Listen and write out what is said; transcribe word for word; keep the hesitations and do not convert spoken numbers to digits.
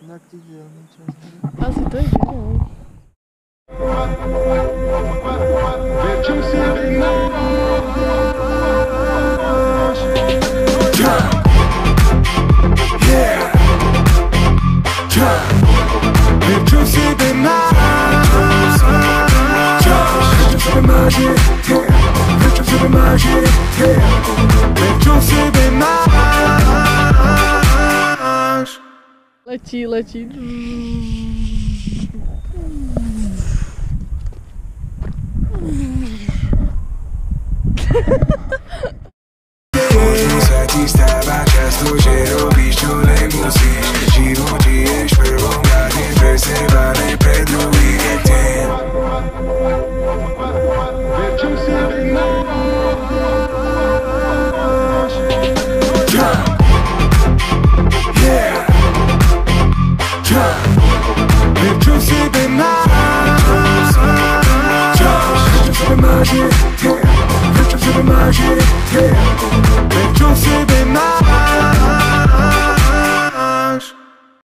Jak ty dělníš často? Asi to ide, no. Letí, letí. Sa ti stáva často, že robíš, čo nemusíš. Život žiješ v prvom rade pre seba, ne pre druhých jak ten. Ver, čo v sebe máš. Yeah. Ver, čo v sebe máš. Ver, čo v sebe máš, yeah. Ver, čo v sebe máš, yeah.